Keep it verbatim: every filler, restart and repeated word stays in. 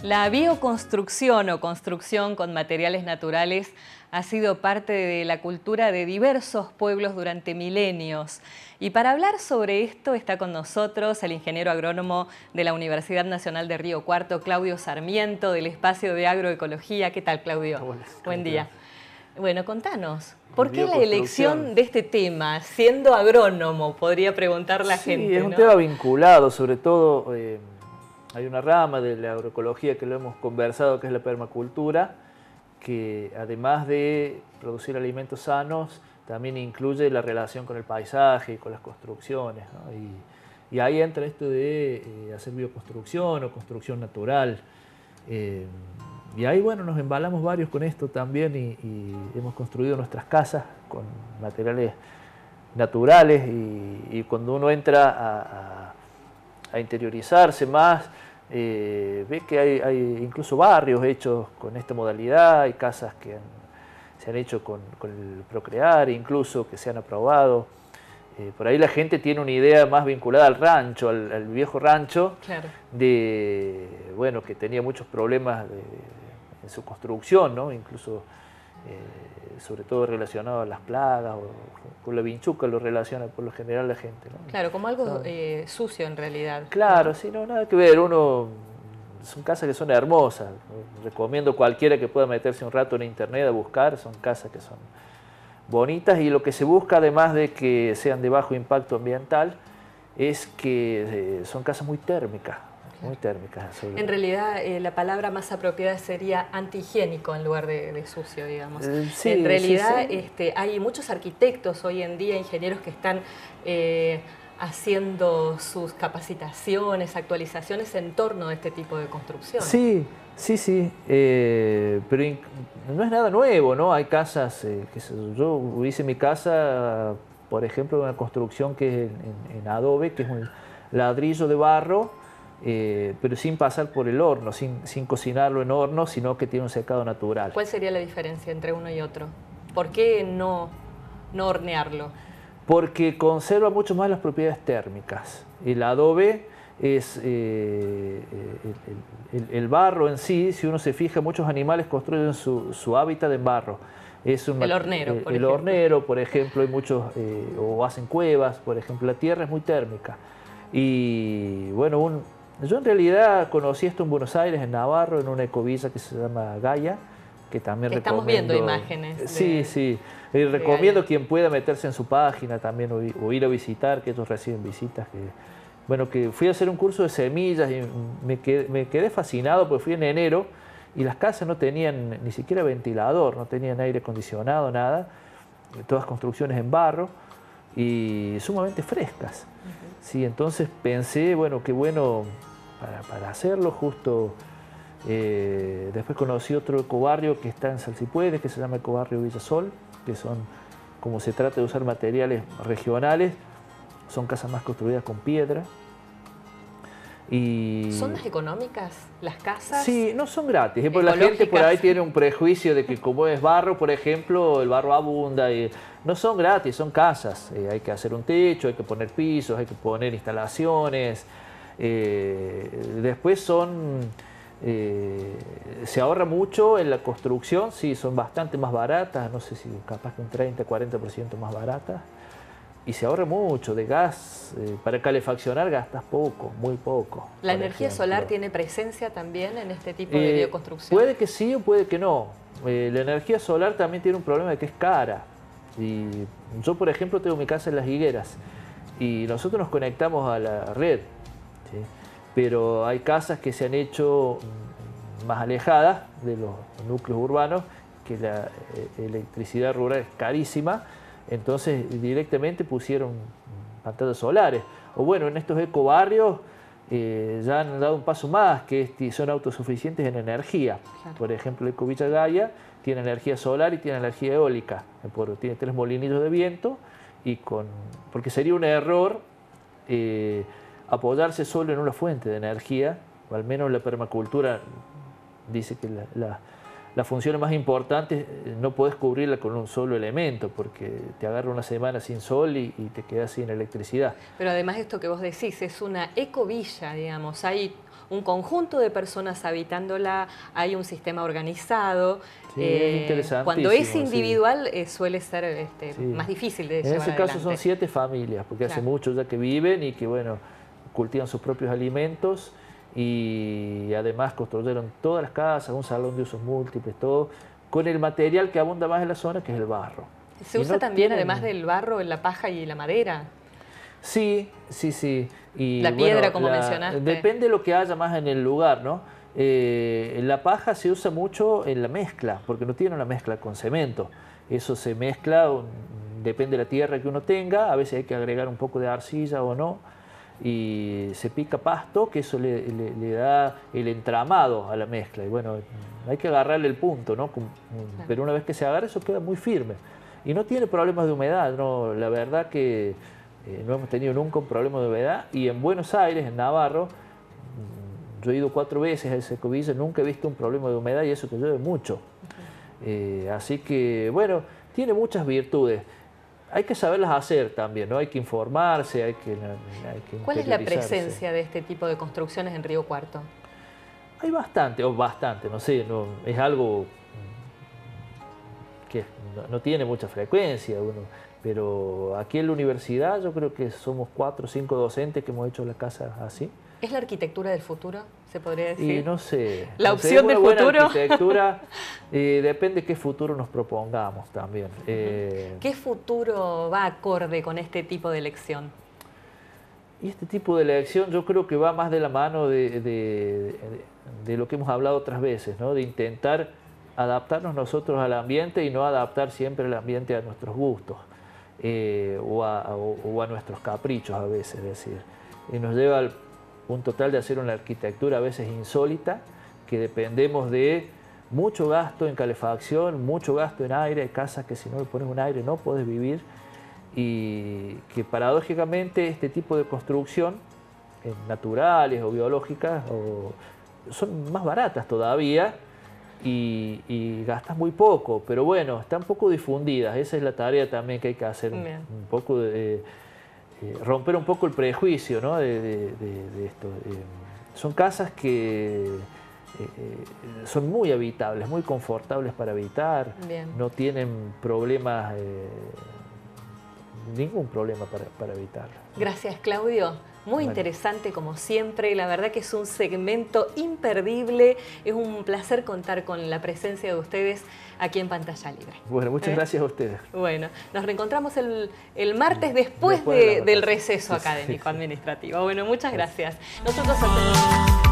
La bioconstrucción o construcción con materiales naturales ha sido parte de la cultura de diversos pueblos durante milenios. Y para hablar sobre esto está con nosotros el ingeniero agrónomo de la Universidad Nacional de Río Cuarto, Claudio Sarmiento, del Espacio de Agroecología. ¿Qué tal, Claudio? Hola, buen día. Bueno, contanos, La ¿por qué la elección de este tema? Siendo agrónomo, podría preguntar la sí, gente. Sí, es un ¿no? tema vinculado, sobre todo eh, hay una rama de la agroecología que lo hemos conversado, que es la permacultura, que además de producir alimentos sanos, también incluye la relación con el paisaje y con las construcciones, ¿no? y, y ahí entra esto de eh, hacer bioconstrucción o construcción natural. Eh, y ahí, bueno, nos embalamos varios con esto también y, y hemos construido nuestras casas con materiales naturales y, y cuando uno entra a, a, a interiorizarse más, eh, ve que hay, hay incluso barrios hechos con esta modalidad, hay casas que han, se han hecho con, con el Procrear, incluso que se han aprobado. Eh, por ahí la gente tiene una idea más vinculada al rancho, al, al viejo rancho, claro. de, bueno, que tenía muchos problemas de, en su construcción, ¿no? Incluso eh, sobre todo relacionado a las plagas o con la vinchuca lo relaciona por lo general la gente, ¿no? Claro, como algo no. eh, sucio en realidad. Claro, ¿no? sí, no, nada que ver. Uno, son casas que son hermosas. Recomiendo a cualquiera que pueda meterse un rato en internet a buscar, son casas que son bonitas y lo que se busca, además de que sean de bajo impacto ambiental, es que eh, son casas muy térmicas. Muy térmicas. En realidad, eh, la palabra más apropiada sería antihigiénico en lugar de, de sucio, digamos. Eh, sí, en realidad, sí, sí. Este, hay muchos arquitectos hoy en día, ingenieros que están eh, haciendo sus capacitaciones, actualizaciones en torno a este tipo de construcción. Sí, sí, sí. Eh, pero no es nada nuevo, ¿no? Hay casas, eh, que yo hice mi casa, por ejemplo, una construcción que es en, en adobe, que es un ladrillo de barro, Eh, pero sin pasar por el horno, sin, sin cocinarlo en horno, sino que tiene un secado natural. ¿Cuál sería la diferencia entre uno y otro? ¿Por qué no, no hornearlo? Porque conserva mucho más las propiedades térmicas. El adobe es eh, el, el, el barro en sí, si uno se fija, muchos animales construyen su, su hábitat en barro. Es un, el hornero, por el, el hornero, por ejemplo, hay muchos, eh, o hacen cuevas, por ejemplo, la tierra es muy térmica. Y bueno, un, yo en realidad conocí esto en Buenos Aires, en Navarro, en una ecovilla que se llama Gaia, que también que recomiendo. Estamos viendo imágenes. De, sí, sí. Y recomiendo a quien pueda meterse en su página también o, o ir a visitar, que ellos reciben visitas. Que, bueno, que fui a hacer un curso de semillas y me quedé, me quedé fascinado porque fui en enero y las casas no tenían ni siquiera ventilador, no tenían aire acondicionado, nada. Todas construcciones en barro y sumamente frescas. Uh-huh. Sí, entonces pensé, bueno, qué bueno para, para hacerlo. Justo eh, después conocí otro ecobarrio que está en Salsipuedes, que se llama Ecobarrio Villasol, que son, como se trata de usar materiales regionales, son casas más construidas con piedra. Y ¿son más económicas las casas? Sí, no son gratis, ¿eh? Porque la gente por ahí tiene un prejuicio de que como es barro, por ejemplo, el barro abunda. Y no son gratis, son casas. Eh, hay que hacer un techo, hay que poner pisos, hay que poner instalaciones. Eh, después son... Eh, se ahorra mucho en la construcción, sí, son bastante más baratas, no sé si capaz que un treinta, cuarenta por ciento más baratas. Y se ahorra mucho de gas, eh, para calefaccionar gastas poco, muy poco. ¿La energía ejemplo. solar tiene presencia también en este tipo eh, de bioconstrucción? Puede que sí o puede que no. Eh, la energía solar también tiene un problema de que es cara. Y yo, por ejemplo, tengo mi casa en Las Higueras y nosotros nos conectamos a la red, ¿sí? Pero hay casas que se han hecho más alejadas de los núcleos urbanos, que la eh, electricidad rural es carísima. Entonces directamente pusieron pantallas solares. O bueno, en estos ecobarrios eh, ya han dado un paso más, que es, son autosuficientes en energía. Claro. Por ejemplo, el Ecovilla Gaia tiene energía solar y tiene energía eólica. Tiene tres molinillos de viento, y con, porque sería un error eh, apoyarse solo en una fuente de energía, o al menos la permacultura dice que la... la las funciones más importantes no podés cubrirla con un solo elemento, porque te agarra una semana sin sol y, y te quedas sin electricidad. Pero además esto que vos decís, es una ecovilla, digamos. Hay un conjunto de personas habitándola, hay un sistema organizado. Sí, eh, es interesantísimo. Cuando es individual sí. eh, suele ser este, sí. más difícil de en llevar ese adelante. caso son siete familias, porque claro. hace mucho ya que viven y que bueno, cultivan sus propios alimentos y además construyeron todas las casas, un salón de usos múltiples, todo, con el material que abunda más en la zona, que es el barro. ¿Se y usa no también, tienen... además del barro, la paja y la madera? Sí, sí, sí. Y, la piedra, bueno, como la, mencionaste. Depende de lo que haya más en el lugar, ¿no? Eh, la paja se usa mucho en la mezcla, porque no tiene una mezcla con cemento. Eso se mezcla, depende de la tierra que uno tenga, a veces hay que agregar un poco de arcilla o no, y se pica pasto, que eso le, le, le da el entramado a la mezcla. Y bueno, hay que agarrarle el punto, ¿no? Pero una vez que se agarra, eso queda muy firme. Y no tiene problemas de humedad, ¿no? La verdad que eh, no hemos tenido nunca un problema de humedad. Y en Buenos Aires, en Navarro, yo he ido cuatro veces a ese Ecovilla, nunca he visto un problema de humedad y eso que llueve mucho. Uh-huh. eh, así que, bueno, tiene muchas virtudes. Hay que saberlas hacer también, ¿no? Hay que informarse, hay que, hay que ¿Cuál es la presencia de este tipo de construcciones en Río Cuarto? Hay bastante, o bastante, no sé, no, es algo que no, no tiene mucha frecuencia, uno, pero aquí en la universidad yo creo que somos cuatro o cinco docentes que hemos hecho la casa así. ¿Es la arquitectura del futuro, se podría decir? Y no sé. ¿La no opción sé, del una buena futuro? Arquitectura eh, depende de qué futuro nos propongamos también. Eh, ¿Qué futuro va acorde con este tipo de elección? Y este tipo de elección yo creo que va más de la mano de, de, de, de lo que hemos hablado otras veces, ¿no? De intentar adaptarnos nosotros al ambiente y no adaptar siempre el ambiente a nuestros gustos eh, o, a, o, o a nuestros caprichos a veces. Es decir, y nos lleva al punto tal de hacer una arquitectura a veces insólita, que dependemos de mucho gasto en calefacción, mucho gasto en aire. Hay casas que si no le pones un aire no puedes vivir, y que paradójicamente este tipo de construcción, eh, naturales o biológicas, o, son más baratas todavía y, y gastas muy poco, pero bueno, están poco difundidas. Esa es la tarea también que hay que hacer, un, un poco de... Eh, romper un poco el prejuicio, ¿no? de, de, de, de esto. Eh, son casas que eh, eh, son muy habitables, muy confortables para habitar. Bien. No tienen problemas, eh, ningún problema para, para habitar. Gracias, Claudio. Muy bueno. interesante como siempre, la verdad que es un segmento imperdible, es un placer contar con la presencia de ustedes aquí en Pantalla Libre. Bueno, muchas ¿Eh? gracias a ustedes. Bueno, nos reencontramos el, el martes después, después de de del receso académico sí, sí. administrativo. Bueno, muchas gracias. Nosotros hacemos...